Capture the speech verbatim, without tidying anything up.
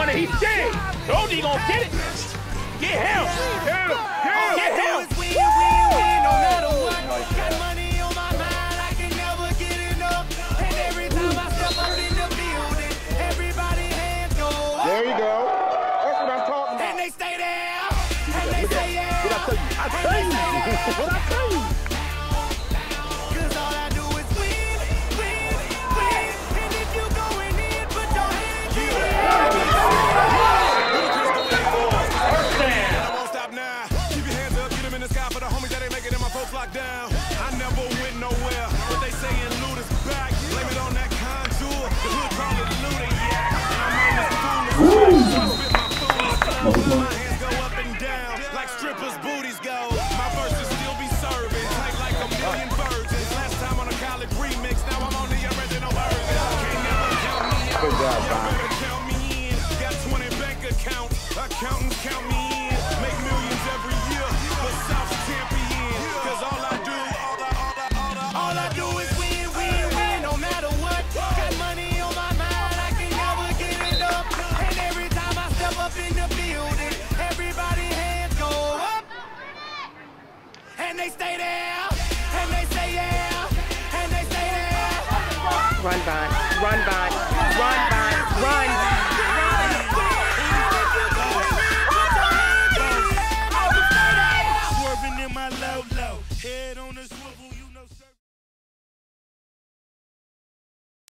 running. He's scared. Told you he gonna get it. Get him. Get him. Get him. Win, win, win, no matter what. Got money on my mind, I can never get enough. And every time I step up in the building, everybody hands go up. There you go. That's what I'm talking about. And they stay there. And they say yeah. What I tell you? I tell you. What I tell you? Cause all I do is win, win, win. And if you going in, put your hands in. First down. I won't stop now. Keep your hands up, get them in the sky for the homies that ain't making it, my folks locked down. I never went nowhere, but they saying loot is back. Blame it on that contour, the hood call it looting, yeah. I'm on this foolish track, so I spit my foolish flow. My hands go up and down, like strippers' booties go. My verses still be serving, tight like a million virgins. Last time on a college remix, now I'm on the original version. Can't never count me out, Good job, you Bob. better count me in. Got twenty bank accounts, accountants count me in. Make millions every year, but South's champion. Cause all I do, all I, all I, all I, All I do is win, win, win, no matter what. Got money on my mind, I can never get it up. And every time I step up in the building, everybody hands go up. And they stay there, and they say yeah, and they say yeah. Run, Bond. Run, Bond.